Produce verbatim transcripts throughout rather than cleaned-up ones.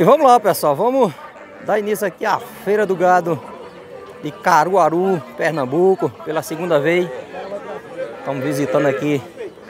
E vamos lá, pessoal, vamos dar início aqui à Feira do Gado de Caruaru, Pernambuco, pela segunda vez. Estamos visitando aqui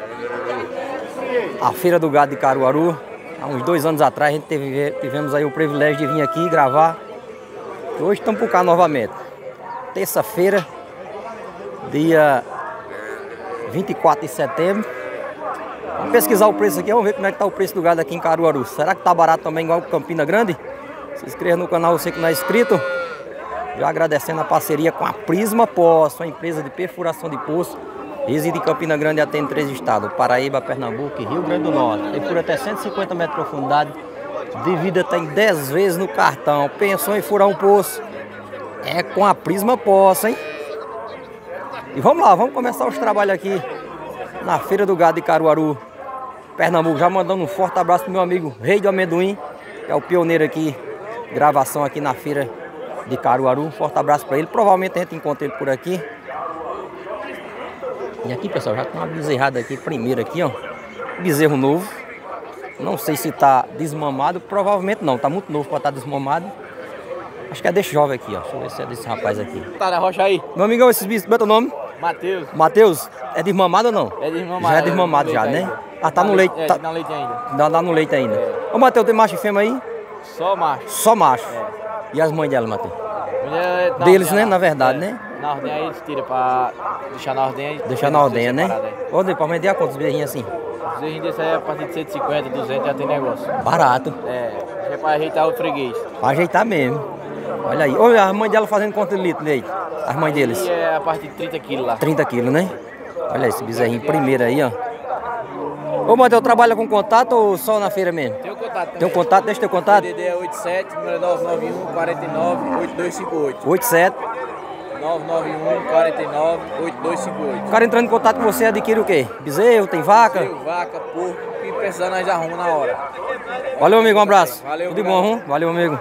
a Feira do Gado de Caruaru. Há uns dois anos atrás a gente teve, tivemos aí o privilégio de vir aqui gravar. E hoje estamos por cá novamente. Terça-feira, dia vinte e quatro de setembro. Vamos pesquisar o preço aqui, vamos ver como é que está o preço do gado aqui em Caruaru. Será que está barato também igual Campina Grande? Se inscreva no canal você que não é inscrito. Já agradecendo a parceria com a Prisma Poço, uma empresa de perfuração de poço. Reside em Campina Grande e atende três estados: Paraíba, Pernambuco e Rio Grande do Norte. Perfura até cento e cinquenta metros de profundidade. Divida tem dez vezes no cartão. Pensou em furar um poço? É com a Prisma Poço, hein? E vamos lá, vamos começar os trabalhos aqui na Feira do Gado de Caruaru, Pernambuco. Já mandando um forte abraço pro meu amigo Rei do Amendoim, que é o pioneiro aqui, gravação aqui na Feira de Caruaru. Um forte abraço para ele. Provavelmente a gente encontra ele por aqui. E aqui, pessoal, já tem uma bezerrada aqui, primeiro aqui, ó. Bezerro novo. Não sei se tá desmamado, provavelmente não, tá muito novo para estar tá desmamado. Acho que é desse jovem aqui, ó. Deixa eu ver se é desse rapaz aqui. Tá na rocha aí. Meu amigão, esses bichos, como é teu nome? Matheus. Matheus, é desmamado ou não? É desmamado. Já é desmamado já, né? Ainda. Ah, tá na no leite. É, Tá... na leite ainda. Dá, dá no leite ainda. É. Ô, Matheus, tem macho e fêmea aí? Só macho. Só macho. É. E as mães dela, Matheus? Mulher, Deles, né? Lá. Na verdade, é. né? Na ordem aí eles tiram pra deixar na ordem aí. Deixar na ordenha, né? Ô, depois vender a quantos bezerrinhos assim? Os bezerrinhos desse aí a partir de cento e cinquenta, duzentos já tem negócio. Barato. É. É pra ajeitar o freguês. Pra ajeitar mesmo. Olha aí. Olha a mãe dela fazendo quanto de litro de leite? As mães deles? E é a partir de trinta quilos lá. trinta quilos, né? Olha esse bezerrinho primeiro aí, ó. Ô, Matheus, trabalha com contato ou só na feira mesmo? Tem o contato também. Tem um contato? Deixa eu ter contato. O D D é oitenta e sete, número nove nove um, quarenta e nove, oitenta e dois cinquenta e oito. oitenta e sete. nove nove um, quarenta e nove, oitenta e dois cinquenta e oito. O cara entrando em contato com você adquire o quê? Bezerro, tem vaca? Bezerro, vaca, porco, o que precisar nós arrumamos na hora. Valeu, amigo, um abraço. Valeu, tudo de bom, hein? Valeu, amigo.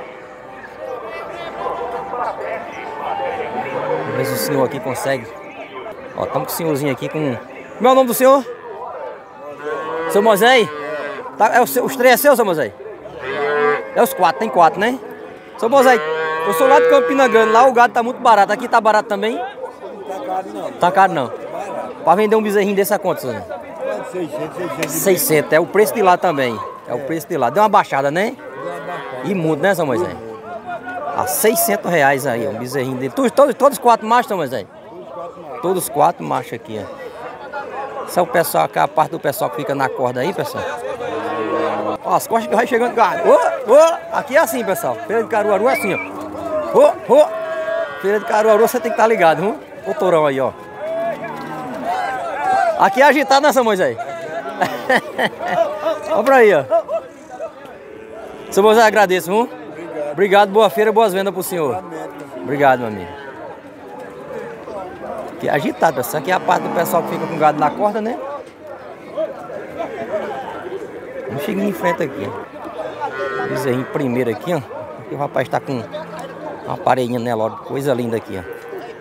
Vamos ver se o senhor aqui consegue. Ó, estamos com o senhorzinho aqui com... Como é o nome do senhor? Seu Moisés? Tá, é o seu, os três é seu, seu Moisés? É os quatro, tem quatro, né? Seu Moisés, eu sou lá de Campina Grande, lá o gado tá muito barato. Aqui tá barato também? Não tá caro não. Tá caro não. Pra vender um bezerrinho desse a quanto, senhor? seiscentos, seiscentos. seiscentos, é o preço de lá também. É o preço de lá. Deu uma baixada, né? E muito, né, São Moisés? A seiscentos reais aí, ó, um bezerrinho dele. Todos, todos, todos quatro machos, São Moisés? Todos quatro machos aqui, ó. Esse é o pessoal, aqui, a parte do pessoal que fica na corda aí, pessoal. Ó, as costas que vai chegando. Ô, ô, aqui é assim, pessoal. Feira de Caruaru é assim, ó. Ô, ô. Feira de Caruaru você tem que estar ligado, viu? O tourão aí, ó. Aqui é agitado, né, São Moisés? Olha pra aí, ó. São Moisés, agradeço, viu? Obrigado. Obrigado, boa feira, boas vendas pro senhor. Obrigado, meu amigo. Aqui é agitado, pessoal. Aqui é a parte do pessoal que fica com gado na corda, né? Vamos chegar em frente aqui, ó. Bezerrinho primeiro aqui, ó. Aqui o rapaz tá com uma parelhinha nela, ó. Coisa linda aqui, ó.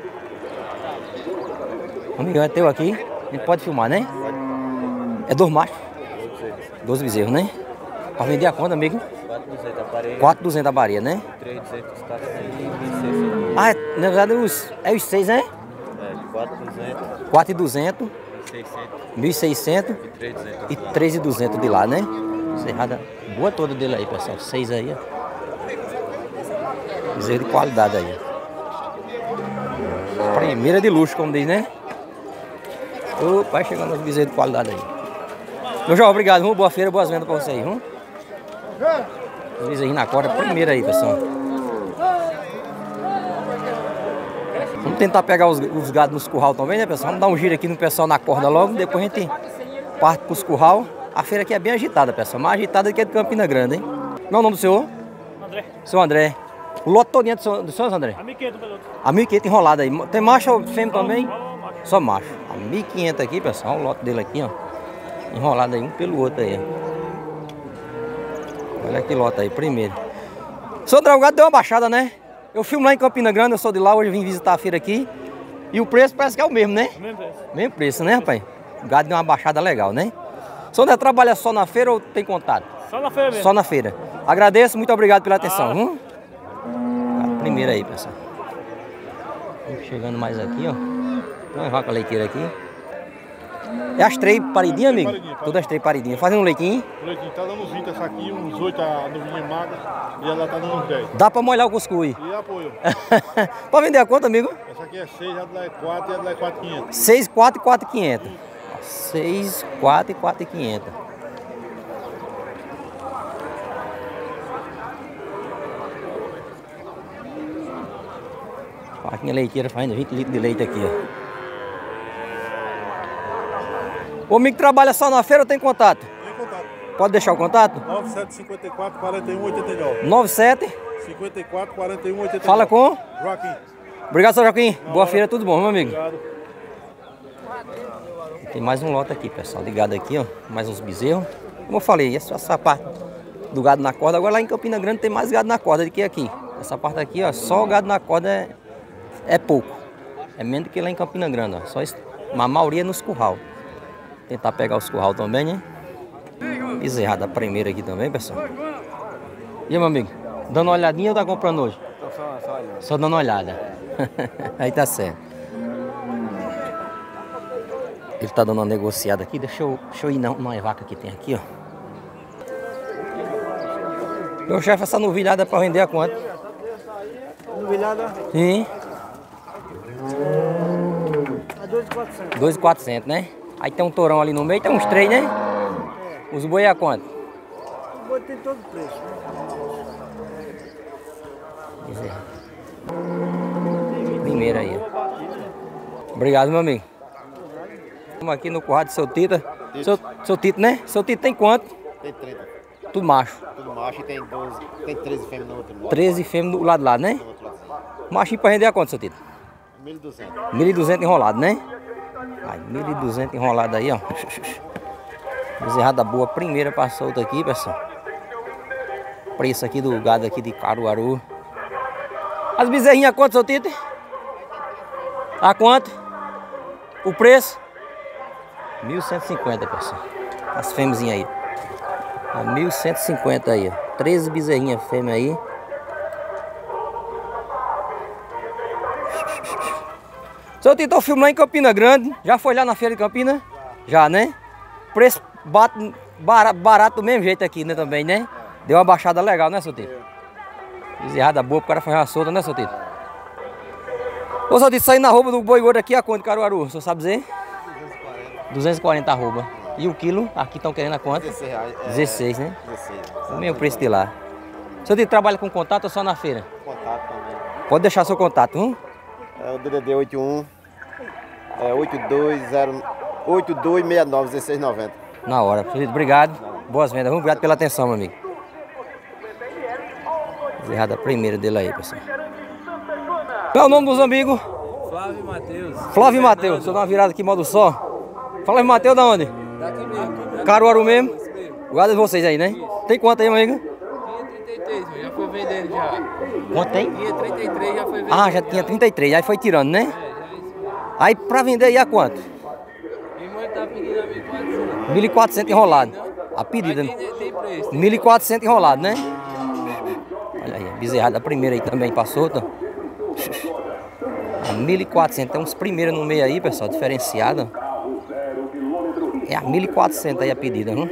Amigão, é teu aqui? A gente pode filmar, né? É dois machos? Dois bezerros, né? Pra vender a conta, amigo? quatro mil e duzentos a baria, né? três mil e duzentos cada um. Ah, é, na verdade os, é os seis, né? quatro mil e duzentos, mil e seiscentos e três mil e duzentos de lá, né? Serrada boa toda dele aí, pessoal. Seis aí, ó. Bezerro de qualidade aí. Primeira de luxo, como diz, né? Oh, vai chegando os bezerros de qualidade aí. Meu João, obrigado, viu? Boa feira, boas vendas pra você aí, viu? Os bezerrinhos na corda, primeira aí, pessoal. Vamos tentar pegar os, os gados nos curral também, né, pessoal? Vamos dar um giro aqui no pessoal na corda logo, depois a gente parte pros curral. A feira aqui é bem agitada, pessoal. Mais agitada que a de Campina Grande, hein? Qual é o nome do senhor? André. Seu André. O lote todinho é do senhor, do senhor André? A mil e quinhentos peloto. A mil e quinhentos enrolado aí. Tem macho ou fêmea também? Só macho. Só macho. A mil e quinhentos aqui, pessoal. O lote dele aqui, ó. Enrolado aí um pelo outro aí, ó. Olha que lote aí, primeiro. Seu André, o gado deu uma baixada, né? Eu filmo lá em Campina Grande, eu sou de lá, hoje eu vim visitar a feira aqui. E o preço parece que é o mesmo, né? O mesmo preço. Mesmo preço, né, rapaz? O gado deu uma baixada legal, né? Seu André trabalha só na feira ou tem contato? Só na feira mesmo. Só na feira. Agradeço, muito obrigado pela atenção. Hum? Primeiro aí, pessoal. Chegando mais aqui, ó. Tem uma vaca leiteira aqui. É as três paridinhas, amigo? Paridinha, paridinha. Todas as três paridinhas. Fazendo um leitinho. O leitinho tá dando uns vinte essa aqui, uns oito a novinha magra. E ela tá dando uns dez. Dá pra molhar o cuscuz. E apoio. Pode vender a conta, amigo? Essa aqui é seis, a de lá é quatro e a de lá é quatro mil e quinhentos. seis, quatro e quatro mil e quinhentos. seis, quatro e quatro mil e quinhentos. Vaquinha leiteira fazendo vinte litros de leite aqui, ó. O amigo que trabalha só na feira ou tem contato? Tem contato. Pode deixar o contato? nove sete cinco quatro, quatro um oito nove. nove sete cinquenta e quatro, quarenta e um, oitenta e nove. Fala com? Joaquim. Obrigado, seu Joaquim. Boa feira, tudo bom, meu amigo? Obrigado. Tem mais um lote aqui, pessoal. Ligado aqui, ó. Mais uns bezerros. Como eu falei, essa, essa parte do gado na corda. Agora lá em Campina Grande tem mais gado na corda do que aqui. Essa parte aqui, ó, só o gado na corda é, é pouco. É menos do que lá em Campina Grande, ó. Só isso, uma maioria nos curral. Tentar pegar os curral também, né? Bezerrada primeira aqui também, pessoal. E aí, meu amigo? Dando uma olhadinha ou tá comprando hoje? Tô só, só olhando. Só dando uma olhada. Aí tá certo. Ele tá dando uma negociada aqui. Deixa eu, deixa eu ir na, numa vaca que tem aqui, ó. Meu chefe, essa novilhada é pra vender a quanto? Novilhada? Sim. A dois mil e quatrocentos. dois mil e quatrocentos, né? Aí tem um tourão ali no meio, tem uns três, né? Os boi a quanto? O boi tem todo preço. Primeiro aí, ó. Obrigado, meu amigo. Estamos aqui no curral de seu Tita. Seu, seu Tito, né? Seu Tito tem quanto? Tem trinta. Tudo macho. Tudo macho e tem doze. Tem treze fêmeas no outro lado. treze fêmeas do lado de lá, né? No outro lado. Machinho pra vender a quanto, seu Tito? mil e duzentos. mil e duzentos enrolado, né? Aí, mil e duzentos enrolado aí, ó. Bezerrada boa, primeira pra solta aqui, pessoal. Preço aqui do gado aqui de Caruaru. As bezerrinhas a quanto, seu Tito? A quanto? O preço? mil cento e cinquenta, pessoal. As fêmeas aí. A mil cento e cinquenta aí, ó. treze bezerrinhas fêmea aí. Seu Tito, eu filmo lá em Campina Grande. Já foi lá na feira de Campina? Já, né? Preço bate, barato, barato do mesmo jeito aqui, né? Também, né? Deu uma baixada legal, né, seu Tito? Bezerrada boa pro cara fazer uma solta, né, seu Tito? Ô, seu Tito, sair na roupa do boi gordo aqui a quanto, Caruaru? O senhor sabe dizer? duzentos e quarenta arroba. E o quilo, aqui estão querendo a quanto? dezesseis reais. É, dezesseis, né? dezesseis. O mesmo preço de lá. Seu Tito trabalha com contato ou só na feira? Contato também. Pode deixar seu contato, hum? É o D D D oitenta e um. É oito dois zero oito dois seis nove um seis nove zero. Na hora. Seu Tito, obrigado. Boas vendas. Obrigado pela atenção, meu amigo. Errada a primeira dele aí, pessoal. Qual é o nome dos amigos? Flávio e Matheus. Flávio e Matheus. Deixa eu dar uma virada aqui, modo só. Flávio e Matheus da onde? Daqui mesmo. Caruaru mesmo? Isso mesmo. Guarda de vocês aí, né? Tem quanto aí, meu amigo? Tinha trinta e três, meu, já foi vendendo já. Quanto tem? Tinha trinta e três, já foi vendendo. Ah, já tinha trinta e três. Aí foi tirando, né? É, já é isso mesmo. Aí pra vender aí a quanto? Minha irmã tá pedindo a mil e quatrocentos. mil e quatrocentos enrolado. A pedida. Mas tem, tem preço. mil e quatrocentos enrolado, né? Olha aí, a bezerrada a primeira aí também passou, tá? A mil e quatrocentos. Tem uns primeiros no meio aí, pessoal, diferenciado. É a mil e quatrocentos aí a pedida, viu?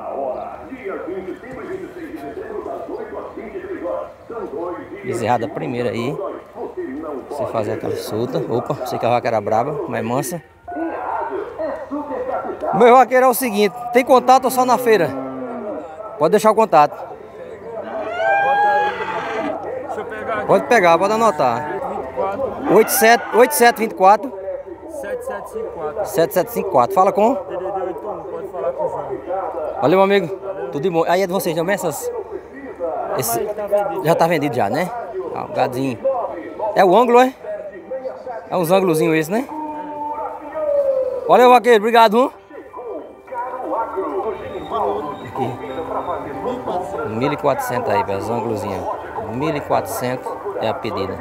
Bezerrada primeira aí. Você fazer aquela solta. Opa, sei que a vaca era braba, mas mansa. Meu vaqueiro é o seguinte, tem contato ou só na feira? Pode deixar o contato. Deixa eu pegar aqui. Pode pegar, pode anotar. oito sete oito sete dois quatro sete sete cinco quatro. sete sete cinco quatro. Fala com? D D D oitenta e um, pode falar com o João. Valeu, meu amigo. Tudo de bom. Aí é de vocês também essas? Esse... Já tá vendido já, né? Ah, o gadinho. É o ângulo, é? É uns ângulozinhos esse, né? Valeu, vaqueiro. Obrigado, viu? Aqui. mil e quatrocentos aí, para os ângulozinhos. mil e quatrocentos é a pedida.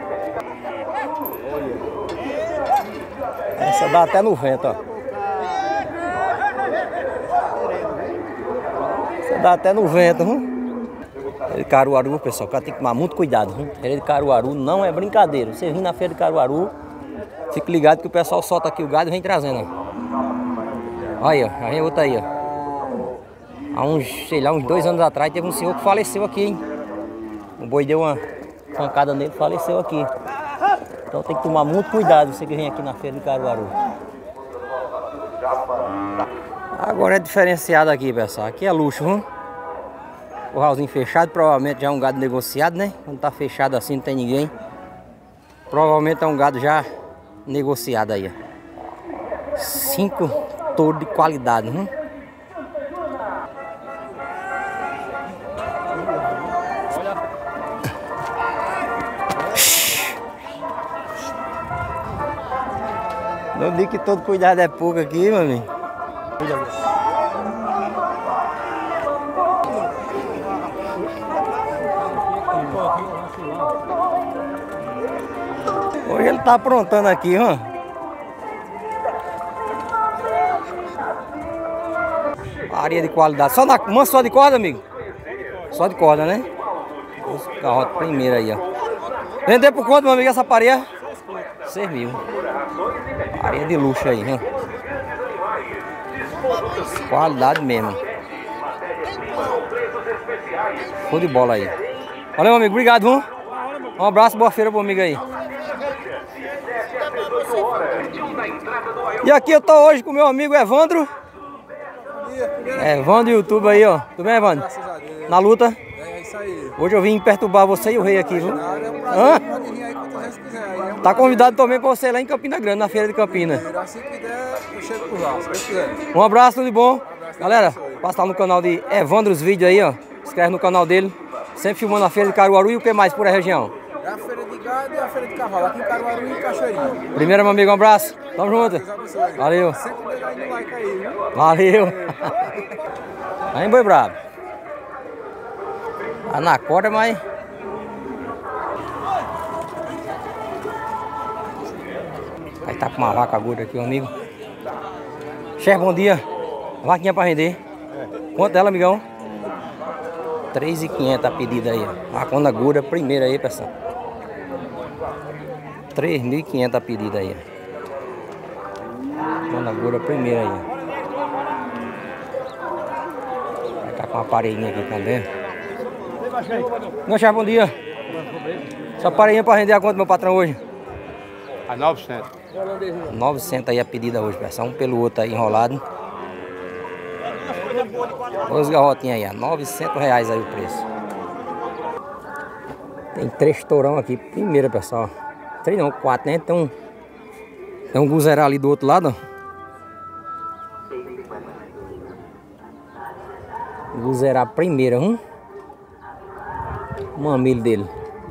Essa dá até no vento, ó. Essa Dá até no vento, hum? Feira de Caruaru, pessoal, o cara tem que tomar muito cuidado, hum? Feira de Caruaru não é brincadeira. Você vir na feira de Caruaru, fique ligado que o pessoal solta aqui o gado e vem trazendo, ó. Olha, ó, aí outra aí, ó. Há uns, sei lá, uns dois anos atrás teve um senhor que faleceu aqui, hein? O boi deu uma pancada nele, faleceu aqui. Então tem que tomar muito cuidado você que vem aqui na feira de Caruaru. Agora é diferenciado aqui, pessoal. Aqui é luxo, viu? Curralzinho fechado, provavelmente já é um gado negociado, né? Quando tá fechado assim não tem ninguém. Provavelmente é um gado já negociado aí, ó. Cinco touros de qualidade, viu? Não digo que todo cuidado é pouco aqui, meu amigo. Hoje ele tá aprontando aqui, ó. Areia de qualidade. Só na uma só de corda, amigo? Só de corda, né? Os carrotes primeiro aí, ó. Vender por quanto, meu amigo, essa pareia? seis mil. Areia de luxo aí, hein? Qualidade mesmo. Show de bola aí. Valeu, meu amigo. Obrigado, viu? Um abraço, boa feira pro amigo aí. E aqui eu tô hoje com o meu amigo Evandro. Evandro, YouTube aí, ó. Tudo bem, Evandro? Graças a Deus. Na luta? É isso aí. Hoje eu vim perturbar você e o rei aqui, viu? Nada, é um Hã? prazer. Pode vir aí quantas vezes quiser. Aí é um Tá convidado também pra você lá em Campina Grande, na feira de Campina. prazer. Assim que der, eu chego por lá, se Deus quiser. Um abraço, tudo de bom. Galera, passa lá no canal de Evandro os vídeos aí, ó. Se inscreve no canal dele. Sempre filmando a feira de Caruaru e o que mais por a região. É a feira de gado e a feira de cavalo, aqui em Caruaru e em Cachoeirinha. Primeiro, meu amigo, um abraço. Tamo junto. Deus abençoe. Valeu. Sempre deixa aí no like aí, viu? Valeu. Aí, boi brabo. Tá na corda, mas... Aí tá com uma vaca gorda aqui, ó, amigo. Chefe, bom dia. Vaquinha pra vender. Quanto dela, amigão? três mil e quinhentos a pedida aí, ó. Vacona gorda primeira aí, pessoal. três mil e quinhentos a pedida aí, ó. Vacona gorda primeira aí, ó. Vai tá com uma parelhinha aqui também. Meu chefe, bom dia. Essa parelhinha pra vender a quanto, meu patrão, hoje? A novecentos. novecentos aí a pedida hoje, pessoal. Um pelo outro aí enrolado. Dois garrotinhos aí, ó. novecentos reais aí o preço. Tem três tourão aqui. Primeiro, pessoal. Três não, quatro, né? Tem um, tem um guzerá ali do outro lado, ó. Guzerá primeiro, hum? O mamilo dele.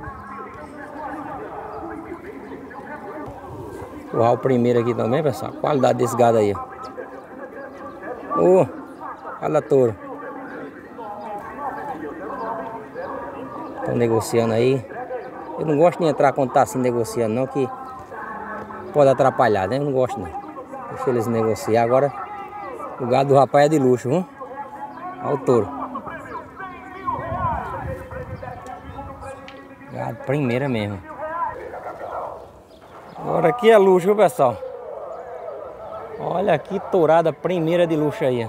O primeiro aqui também, pessoal. A qualidade desse gado aí, ó. Ô, olha touro. Estão negociando aí. Eu não gosto de entrar quando tá assim negociando não, que pode atrapalhar, né? Eu não gosto não. Deixa eles negociar. Agora o gado do rapaz é de luxo, viu? Olha o touro. Gado primeira mesmo. Agora aqui é luxo, viu, pessoal? Olha que tourada primeira de luxo aí, ó.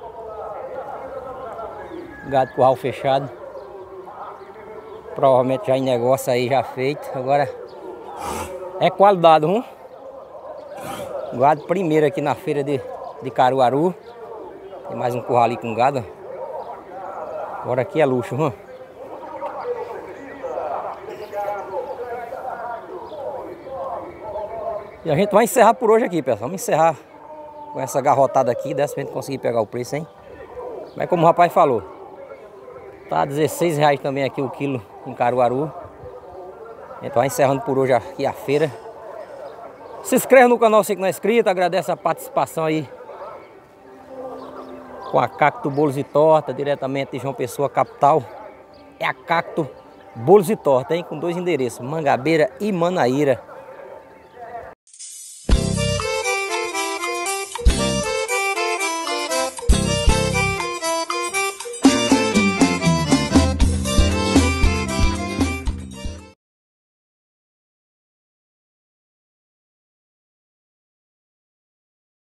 Gado curral fechado. Provavelmente já em negócio aí, já feito. Agora é qualidade, viu? Gado primeiro aqui na feira de, de Caruaru. Tem mais um curral ali com gado. Agora aqui é luxo, viu? E a gente vai encerrar por hoje aqui, pessoal. Vamos encerrar com essa garrotada aqui. Dessa pra gente conseguir pegar o preço, hein? Mas como o rapaz falou, tá dezesseis reais também aqui o quilo em Caruaru. A gente vai encerrando por hoje aqui a feira. Se inscreve no canal se não é inscrito. Agradece a participação aí com a Cacto Bolos e Torta, diretamente de João Pessoa, capital. É a Cacto Bolos e Torta, hein? Com dois endereços, Mangabeira e Manaíra.